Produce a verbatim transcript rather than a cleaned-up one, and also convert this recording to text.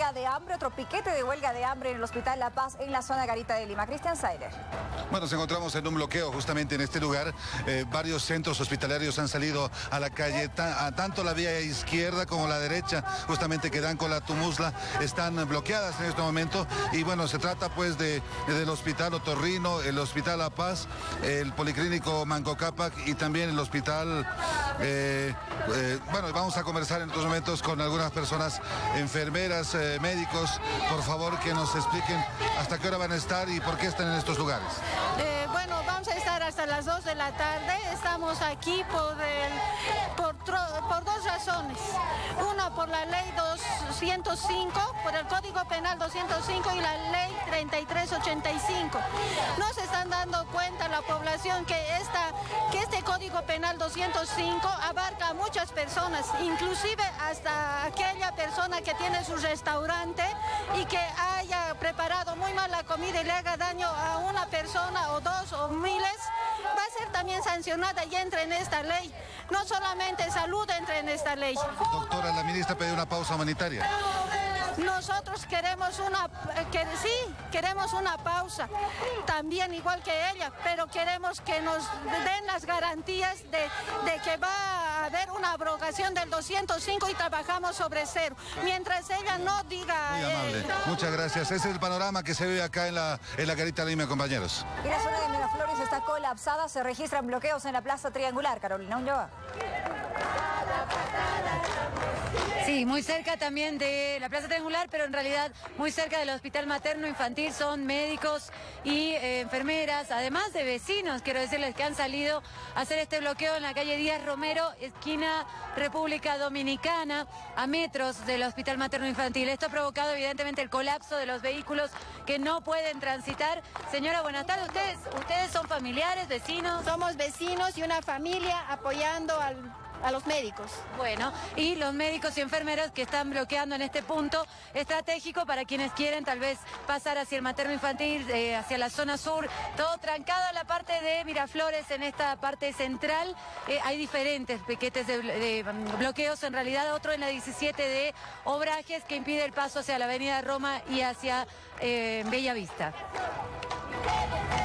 huelga de hambre, otro piquete de huelga de hambre en el Hospital La Paz en la zona Garita de Lima. Cristian Sailer. Bueno, nos encontramos en un bloqueo justamente en este lugar. Eh, varios centros hospitalarios han salido a la calle, ta, a tanto la vía izquierda como la derecha, justamente que dan con la Tumusla, están bloqueadas en este momento. Y bueno, se trata pues de, del Hospital Otorrino, el Hospital La Paz, el Policlínico Manco Cápac y también el Hospital... Eh, eh, bueno, vamos a conversar en estos momentos con algunas personas, enfermeras, eh, médicos, por favor que nos expliquen hasta qué hora van a estar y por qué están en estos lugares. Eh, bueno, vamos a estar hasta las dos de la tarde. Estamos aquí por, el, por, por dos razones. Una por la ley doscientos cinco, por el Código Penal doscientos cinco y la ley treinta y tres ochenta y cinco. No se están dando cuenta la población que, esta, que este Código Penal doscientos cinco abarca a muchas personas, inclusive hasta aquella persona que tiene su restaurante y que haya preparado muy mal la comida y le haga daño a una persona o dos o miles, va a ser también sancionada y entra en esta ley. No solamente salud entra en esta ley. Doctora, la ministra pidió una pausa humanitaria. Nosotros queremos una, que, sí, queremos una pausa, también igual que ella, pero queremos que nos den las garantías de, de que va a haber una abrogación del doscientos cinco y trabajamos sobre cero. Mientras ella no diga... Muy amable, eh, muchas gracias. Ese es el panorama que se ve acá en la, en la Garita Lima, compañeros. Y la zona de Miraflores está colapsada, se registran bloqueos en la Plaza Triangular. Carolina Ulloa. Sí, muy cerca también de la Plaza Triangular, pero en realidad muy cerca del Hospital Materno Infantil son médicos y eh, enfermeras, además de vecinos, quiero decirles que han salido a hacer este bloqueo en la calle Díaz Romero, esquina República Dominicana, a metros del Hospital Materno Infantil. Esto ha provocado evidentemente el colapso de los vehículos que no pueden transitar. Señora, buenas tardes. ¿Ustedes, ustedes son familiares, vecinos? Somos vecinos y una familia apoyando al... a los médicos. Bueno, y los médicos y enfermeros que están bloqueando en este punto estratégico para quienes quieren tal vez pasar hacia el materno infantil, eh, hacia la zona sur, todo trancado a la parte de Miraflores, en esta parte central. Eh, hay diferentes piquetes de, de bloqueos, en realidad otro en la diecisiete de Obrajes que impide el paso hacia la avenida Roma y hacia eh, Bella Vista.